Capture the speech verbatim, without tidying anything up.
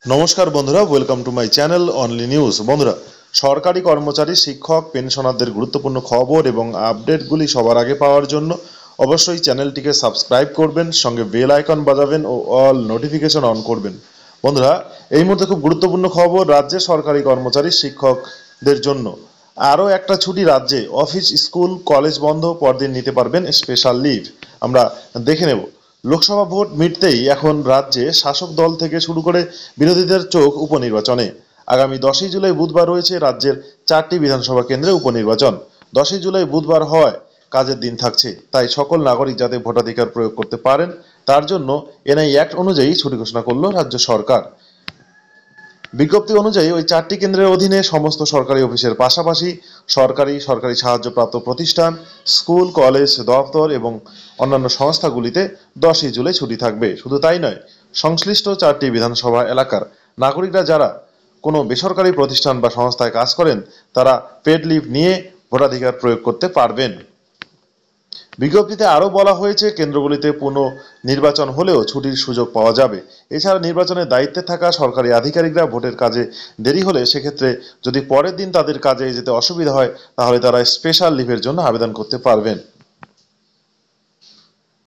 নমস্কার বন্ধুরা, welcome to my channel only news. বন্ধুরা, সরকারি কর্মচারী, শিক্ষক, পেনশনারদের গুরুত্বপূর্ণ খবর এবং আপডেটগুলি সবার আগে পাওয়ার জন্য অবশ্যই চ্যানেলটিকে সাবস্ক্রাইব করবেন, সঙ্গে বেল আইকন বাজাবেন ও অল নোটিফিকেশন অন করবেন। বন্ধুরা, এই মুহূর্তে খুব গুরুত্বপূর্ণ খবর রাজ্যে সরকারি কর্মচারী, শিক্ষকদের জন্য আরও একটা ছুটি। রাজ্যে অফিস, স্কুল, কলেজ বন্ধ, পরদিন নিতে পারবেন স্পেশাল লিভ। আমরা দেখে নেব। লোকসভা ভোট মিটতেই এখন রাজ্যে শাসক দল থেকে শুরু করে বিরোধীদের চোখ উপনির্বাচনে। আগামী দশই জুলাই বুধবার রয়েছে রাজ্যের চারটি বিধানসভা কেন্দ্রে উপনির্বাচন। দশই জুলাই বুধবার হওয়ায় কাজের দিন থাকছে, তাই সকল নাগরিক যাতে ভোটাধিকার প্রয়োগ করতে পারেন তার জন্য এনআই অ্যাক্ট অনুযায়ী ছুটি ঘোষণা করল রাজ্য সরকার। বিজ্ঞপ্তি অনুযায়ী ওই চারটি কেন্দ্রের অধীনে সমস্ত সরকারি অফিসের পাশাপাশি সরকারি সরকারি সাহায্যপ্রাপ্ত প্রতিষ্ঠান, স্কুল, কলেজ, দপ্তর এবং অন্যান্য সংস্থাগুলিতে দশই জুলাই ছুটি থাকবে। শুধু তাই নয়, সংশ্লিষ্ট চারটি বিধানসভা এলাকার নাগরিকরা যারা কোনো বেসরকারি প্রতিষ্ঠান বা সংস্থায় কাজ করেন তারা পেড লিভ নিয়ে ভোটাধিকার প্রয়োগ করতে পারবেন। বিজ্ঞপ্তিতে আরও বলা হয়েছে, কেন্দ্রগুলিতে পুনঃ নির্বাচন হলেও ছুটির সুযোগ পাওয়া যাবে। এছাড়া নির্বাচনের দায়িত্বে থাকা সরকারি আধিকারিকরা ভোটের কাজে দেরি হলে সেক্ষেত্রে যদি পরের দিন তাদের কাজে যেতে অসুবিধা হয় তাহলে তারা স্পেশাল লিভের জন্য আবেদন করতে পারবেন।